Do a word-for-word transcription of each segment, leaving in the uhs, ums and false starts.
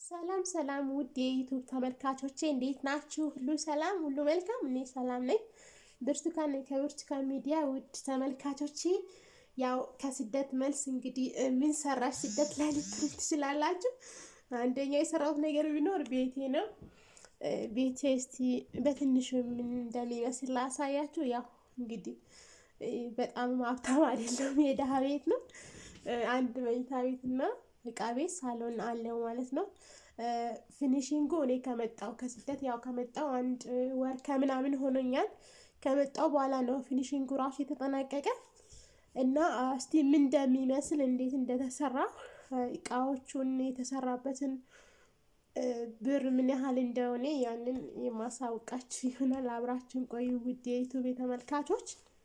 ሰላም ሰላም ውድ የዩቲዩብ ተመልካቾቼ እንዴት ናችሁ? ሁሉ ሰላም ሁሉ መልካም? እኔ ሰላም ነኝ። ብርቱካን ነኝ ከብርቱካን ሚዲያ። ውድ ተመልካቾቼ ያው ከስደት መልስ እንግዲህ ምን ሰራሽ ስደት ላይ ልትሉ ትችላላችሁ። አንደኛ የሰራሁት ነገር ቢኖር ቤቴ ነው። ቤቴ እስቲ በትንሹ ምን እንደሚመስል ላሳያችሁ። ያው እንግዲህ በጣም ሀብታም አይደለም፣ የደሃ ቤት ነው። አንድ መኝታ ቤት እና እቃ ቤት ሳሎን አለው ማለት ነው። ፊኒሺንጉ እኔ ከመጣው ከስደት ያው ከመጣው አንድ ወር ከምናምን ሆኖኛል። ከመጣው በኋላ ነው ፊኒሺንጉ ራሱ የተጠናቀቀ እና እስቲ ምን እንደሚመስል እንዴት እንደተሰራ እቃዎቹን የተሰራበትን ብር ምን ያህል እንደሆነ ያንን የማሳውቃችሁ ይሆናል። አብራችሁን ቆዩ ውድ የዩቲዩብ ተመልካቾች።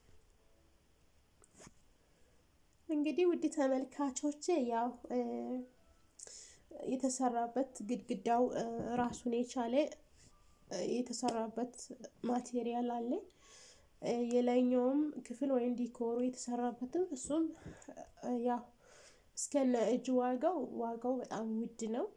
እንግዲህ ውድ ተመልካቾቼ ያው የተሰራበት ግድግዳው ራሱን የቻለ የተሰራበት ማቴሪያል አለ። የላይኛውም ክፍል ወይም ዲኮሩ የተሰራበትም እሱም ያው እስከነ እጅ ዋጋው ዋጋው በጣም ውድ ነው።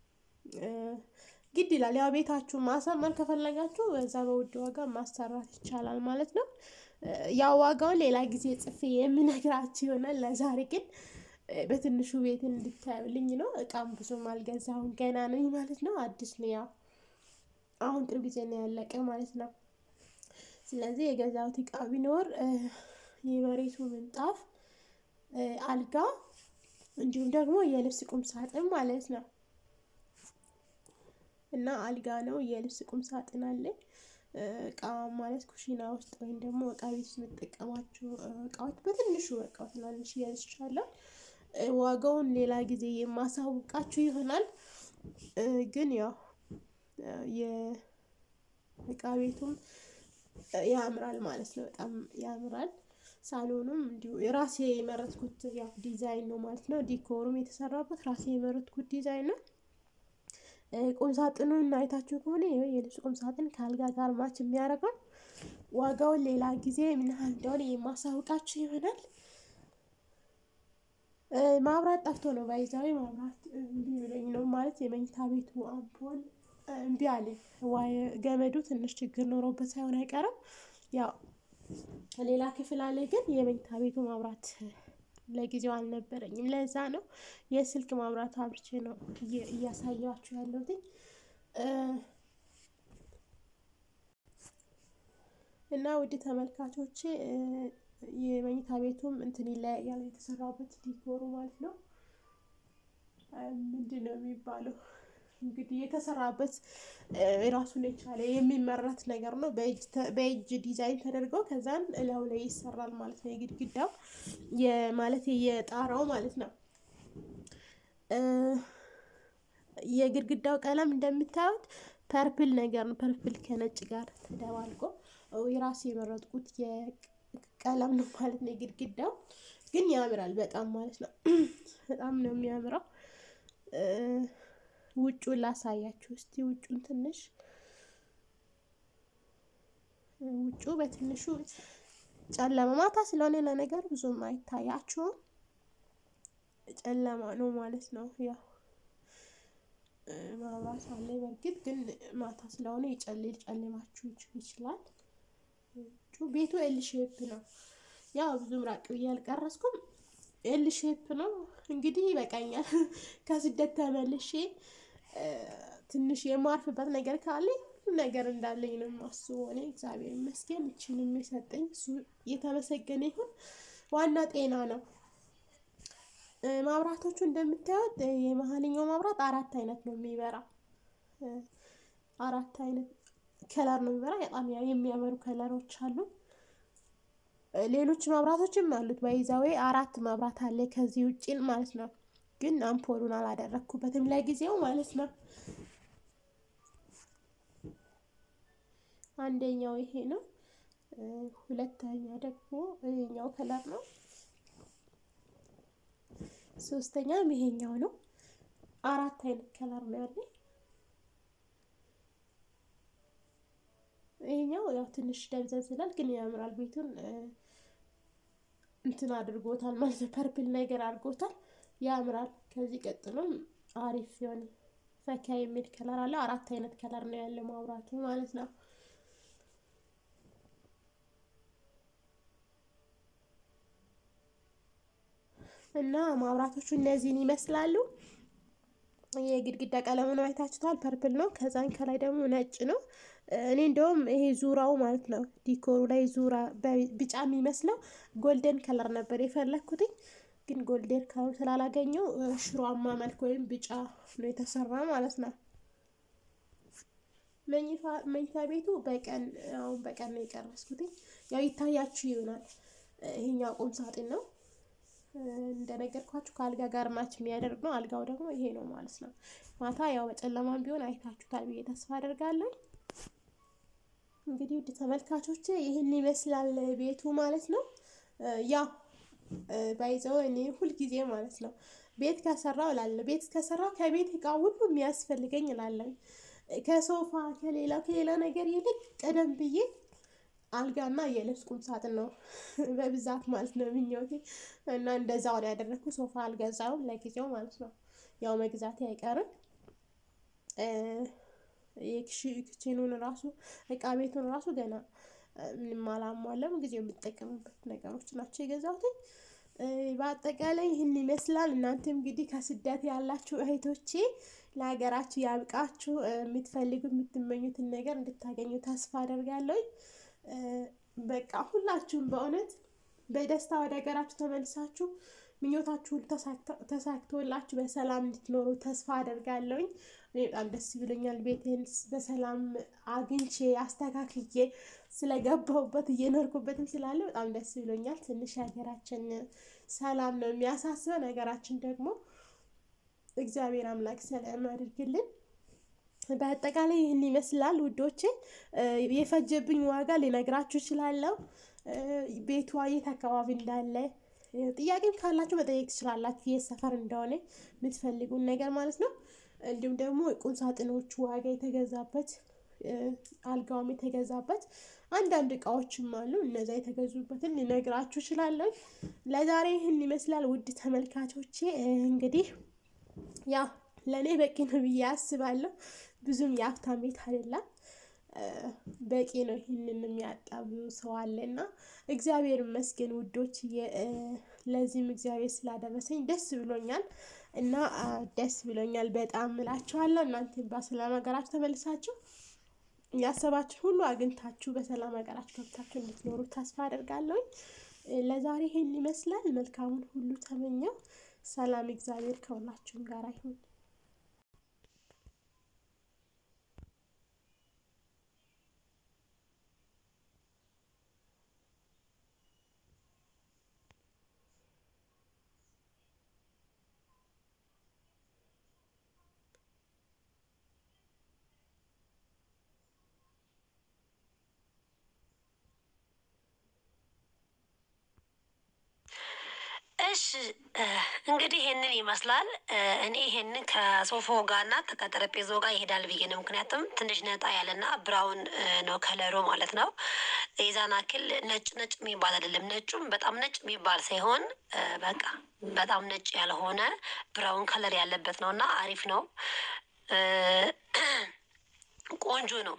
ግድ ይላል ያው ቤታችሁ ማሳመር ከፈለጋችሁ በዛ በውድ ዋጋ ማሰራት ይቻላል ማለት ነው። ያው ዋጋውን ሌላ ጊዜ ጽፌ የምነግራችሁ ይሆናል። ለዛሬ ግን በትንሹ ቤት እንድታዩልኝ ነው። እቃም ብዙም አልገዛሁም ገና ነኝ ማለት ነው። አዲስ ነው፣ ያው አሁን ቅርብ ጊዜ ነው ያለቀ ማለት ነው። ስለዚህ የገዛሁት እቃ ቢኖር የመሬቱ ምንጣፍ፣ አልጋ እንዲሁም ደግሞ የልብስ ቁም ሳጥን ማለት ነው። እና አልጋ ነው፣ የልብስ ቁም ሳጥን አለ። እቃ ማለት ኩሽና ውስጥ ወይም ደግሞ እቃ ቤት ውስጥ የምጠቀማቸው እቃዎች በትንሹ እቃዎች ትናንሽ ያዝቻለሁ። ዋጋውን ሌላ ጊዜ የማሳውቃችሁ ይሆናል። ግን ያው የእቃ ቤቱም ያምራል ማለት ነው፣ በጣም ያምራል። ሳሎኑም እንዲሁ የራሴ የመረጥኩት ያው ዲዛይን ነው ማለት ነው። ዲኮሩም የተሰራበት ራሴ የመረጥኩት ዲዛይን ነው። ቁም ሳጥኑን አይታችሁ ከሆነ የልብስ ቁም ሳጥን ከአልጋ ጋር ማች የሚያደርገው ዋጋውን ሌላ ጊዜ ምን ያህል እንደሆነ የማሳውቃችሁ ይሆናል። ማብራት ጠፍቶ ነው ባይዛዊ ማብራት እምቢ ብሎኝ ነው ማለት የመኝታ ቤቱ አምፖል እምቢ አለኝ። ዋይ ገመዱ ትንሽ ችግር ኖሮበት ሳይሆን አይቀርም። ያው ሌላ ክፍል አለ፣ ግን የመኝታ ቤቱ ማብራት ለጊዜው አልነበረኝም። ለዛ ነው የስልክ ማብራት አብርቼ ነው እያሳያችሁ ያለሁት። እና ውድ ተመልካቾቼ የመኝታ ቤቱም እንትን ይለያያል፣ የተሰራበት ዲኮሩ ማለት ነው። ምንድነው የሚባለው እንግዲህ የተሰራበት ራሱን የቻለ የሚመረት ነገር ነው። በእጅ በእጅ ዲዛይን ተደርጎ ከዛን እላው ላይ ይሰራል ማለት ነው። የግድግዳው የማለት የጣራው ማለት ነው። የግድግዳው ቀለም እንደምታዩት ፐርፕል ነገር ነው። ፐርፕል ከነጭ ጋር ተደባልቆ የራሴ የመረጥኩት የቀለም ነው ማለት ነው። የግድግዳው ግን ያምራል በጣም ማለት ነው። በጣም ነው የሚያምረው። ውጩን ላሳያችሁ እስቲ። ውጩን ትንሽ ውጩ በትንሹ ጨለማ ማታ ስለሆነ ለነገር ብዙም አይታያችሁም፣ ጨለማ ነው ማለት ነው። ያው ማብራት አለ በርግጥ ግን ማታ ስለሆነ ይጨልል ጨለማችሁ ይችላል። ውጩ ቤቱ ኤል ሼፕ ነው። ያው ብዙም ራቅ ብዬ አልቀረስኩም፣ ኤል ሼፕ ነው። እንግዲህ ይበቃኛል። ከስደት ተመልሼ ትንሽ የማርፍበት ነገር ካለ ነገር እንዳለኝ ነው የማስበው እኔ። እግዚአብሔር ይመስገን እቺን የሚሰጠኝ እሱ የተመሰገነ ይሁን። ዋና ጤና ነው። ማብራቶቹ እንደምታዩት የመሃለኛው ማብራት አራት አይነት ነው የሚበራ። አራት አይነት ከለር ነው የሚበራ። በጣም የሚያምሩ ከለሮች አሉ። ሌሎች ማብራቶችም አሉት። ባይዛዌ አራት ማብራት አለ ከዚህ ውጪ ማለት ነው። ግን አምፖሉን አላደረኩበትም ለጊዜው ማለት ነው። አንደኛው ይሄ ነው። ሁለተኛው ደግሞ ይሄኛው ከለር ነው። ሶስተኛው ይሄኛው ነው። አራት አይነት ከለር ነው ያለው። ይሄኛው ያው ትንሽ ደብዘዝ ይላል ግን ያምራል። ቤቱን እንትን አድርጎታል ማለት ፐርፕል ነገር አድርጎታል፣ ያምራል። ከዚህ ቀጥሎም አሪፍ የሆነ ፈካ የሚል ከለር አለ አራት አይነት ከለር ነው ያለው ማብራቱ ማለት ነው እና ማብራቶቹ እነዚህን ይመስላሉ የግድግዳ ቀለሙን አይታችኋል ፐርፕል ነው ከዛን ከላይ ደግሞ ነጭ ነው እኔ እንደውም ይሄ ዙራው ማለት ነው ዲኮሩ ላይ ዙራ ቢጫ የሚመስለው ጎልደን ከለር ነበር የፈለኩት ግን ጎልደን ከለር ስላላገኘው ሽሮአማ መልክ ወይም ቢጫ ነው የተሰራ ማለት ነው መኝታ መኝታ ቤቱ በቀን አሁን በቀን ነው የቀረስኩት ያው ይታያችሁ ይሆናል ይሄኛው ቁም ሳጥን ነው እንደነገርኳችሁ ካልጋ ጋር ማች የሚያደርግ ነው አልጋው ደግሞ ይሄ ነው ማለት ነው ማታ ያው በጨለማም ቢሆን አይታችሁታል ብዬ ተስፋ አደርጋለሁ እንግዲህ ውድ ተመልካቾቼ ይሄን ይመስላል ቤቱ ማለት ነው ያ ባይዘው እኔ ሁሉ ጊዜ ማለት ነው ቤት ከሰራው እላለሁ ቤት ከሰራው ከቤት እቃ ሁሉ የሚያስፈልገኝ እላለሁ ከሶፋ ከሌላ ከሌላ ነገር ይልቅ ቀደም ብዬ አልጋና የልብስ ቁም ሳጥን ነው በብዛት ማለት ነው ምኞቴ እና እንደዛው ነው ያደረኩት ሶፋ አልገዛውም ለጊዜው ማለት ነው ያው መግዛት አይቀርም የኪችኑን ራሱ እቃ ቤቱን ራሱ ገና ምንም አላሟለም ጊዜው የምጠቀምበት ነገሮች ናቸው የገዛሁት በአጠቃላይ ይሄን ይመስላል እናንተም እንግዲህ ከስደት ያላችሁ እህቶቼ ለሀገራችሁ ያብቃችሁ የምትፈልጉ የምትመኙትን ነገር እንድታገኙ ተስፋ አደርጋለሁ በቃ ሁላችሁም በእውነት በደስታ ወደ ሀገራችሁ ተመልሳችሁ ምኞታችሁ ተሳክቶላችሁ በሰላም እንድትኖሩ ተስፋ አደርጋለሁ በጣም ደስ ይብለኛል ቤቴን በሰላም አግኝቼ አስተካክዬ ስለገባሁበት እየኖርኩበትም ስላለ በጣም ደስ ይብለኛል ትንሽ ሀገራችን ሰላም ነው የሚያሳስበው ነገራችን ደግሞ እግዚአብሔር አምላክ ሰላም ያድርግልን በአጠቃላይ ይሄን ይመስላል ውዶቼ የፈጀብኝ ዋጋ ሊነግራችሁ ይችላልው ቤቱ የት አካባቢ እንዳለ ጥያቄም ካላችሁ መጠየቅ ትችላላችሁ የሰፈር እንደሆነ የምትፈልጉን ነገር ማለት ነው እንዲሁም ደግሞ ቁም ሳጥኖቹ ዋጋ የተገዛበት አልጋውም የተገዛበት አንዳንድ እቃዎችም አሉ እነዛ የተገዙበትን ሊነግራችሁ ይችላልው ለዛሬ ይሄን ይመስላል ውድ ተመልካቾቼ እንግዲህ ያ ለኔ በቂ ነው ብዬ አስባለሁ ብዙም ያፍታም ቤት አይደለም በቂ ነው ይሄንን የሚያጣቡ ሰው አለና እግዚአብሔር ይመስገን ውዶች ለዚህም እግዚአብሔር ስላደረሰኝ ደስ ብሎኛል እና ደስ ብሎኛል በጣም እላችኋለሁ እናንተም በሰላም ሀገራችሁ ተመልሳችሁ ያሰባችሁ ሁሉ አግኝታችሁ በሰላም ሀገራችሁ ገብታችሁ እንድትኖሩ ተስፋ አደርጋለሁ ለዛሬ ይሄን ይመስላል መልካሙን ሁሉ ተመኘው ሰላም እግዚአብሔር ከሁላችሁም ጋር ይሁን እሺ እንግዲህ ይሄንን ይመስላል እኔ ይሄንን ከሶፋው ጋርና ከጠረጴዛው ጋር ይሄዳል ብዬ ነው ምክንያቱም ትንሽ ነጣ ያለና ብራውን ነው ከለሩ ማለት ነው የዛናክል ነጭ ነጭ የሚባል አይደለም ነጩም በጣም ነጭ የሚባል ሳይሆን በቃ በጣም ነጭ ያልሆነ ብራውን ከለር ያለበት ነውና አሪፍ ነው ቆንጆ ነው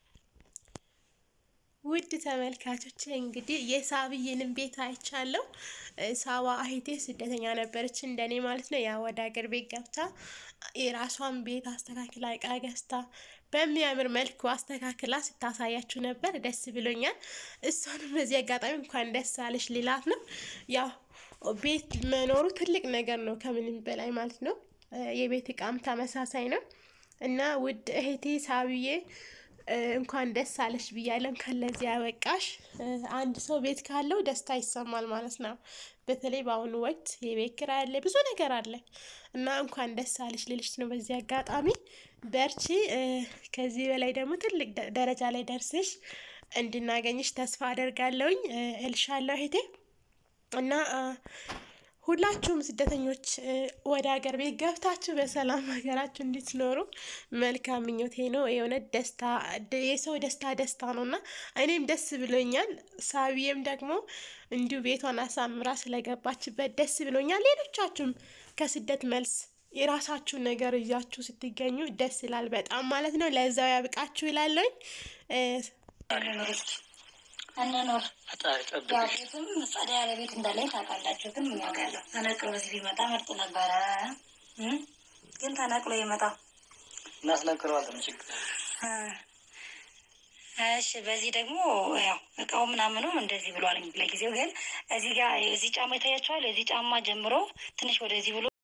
ውድ ተመልካቾቼ እንግዲህ የሳብዬንም ቤት አይቻለሁ ሳባ እህቴ ስደተኛ ነበረች እንደኔ ማለት ነው ያ ወደ ሀገር ቤት ገብታ የራሷን ቤት አስተካክላ እቃ ገዝታ በሚያምር መልኩ አስተካክላ ስታሳያችሁ ነበር ደስ ብሎኛል እሷንም በዚህ አጋጣሚ እንኳን ደስ አለሽ ሊላት ነው ያው ቤት መኖሩ ትልቅ ነገር ነው ከምንም በላይ ማለት ነው የቤት እቃም ተመሳሳይ ነው እና ውድ እህቴ ሳብዬ እንኳን ደስ አለሽ ብያለሁ ከለዚህ ያበቃሽ አንድ ሰው ቤት ካለው ደስታ ይሰማል ማለት ነው በተለይ ባሁን ወቅት የቤት ኪራይ አለ ብዙ ነገር አለ እና እንኳን ደስ አለሽ ልልሽ ነው በዚህ አጋጣሚ በርቺ ከዚህ በላይ ደግሞ ትልቅ ደረጃ ላይ ደርሰሽ እንድናገኝሽ ተስፋ አደርጋለሁኝ እልሻለሁ እህቴ እና ሁላችሁም ስደተኞች ወደ ሀገር ቤት ገብታችሁ በሰላም ሀገራችሁ እንድትኖሩ መልካም ምኞቴ ነው የሆነ ደስታ የሰው ደስታ ደስታ ነውና እኔም ደስ ብሎኛል ሳብዬም ደግሞ እንዲሁ ቤቷን አሳምራ ስለገባችበት ደስ ብሎኛል ሌሎቻችሁም ከስደት መልስ የራሳችሁ ነገር ይዛችሁ ስትገኙ ደስ ይላል በጣም ማለት ነው። ለዛው ያብቃችሁ ይላለኝ። እንኖር ያው ቤትም ጸዳ ያለ ቤት እንዳለኝ ታውቃላችሁ። ግን ምን ያውቃለሁ ተነቅሎ እዚህ ቢመጣ ምርጥ ነበረ። ግን ተነቅሎ ይመጣ እናስነቅረዋለን ችግር። እሺ በዚህ ደግሞ ያው እቃው ምናምኑ እንደዚህ ብሏል። ለጊዜው ግን እዚህ ጋር እዚህ ጫማ ይታያችኋል። እዚህ ጫማ ጀምሮ ትንሽ ወደዚህ ብሎ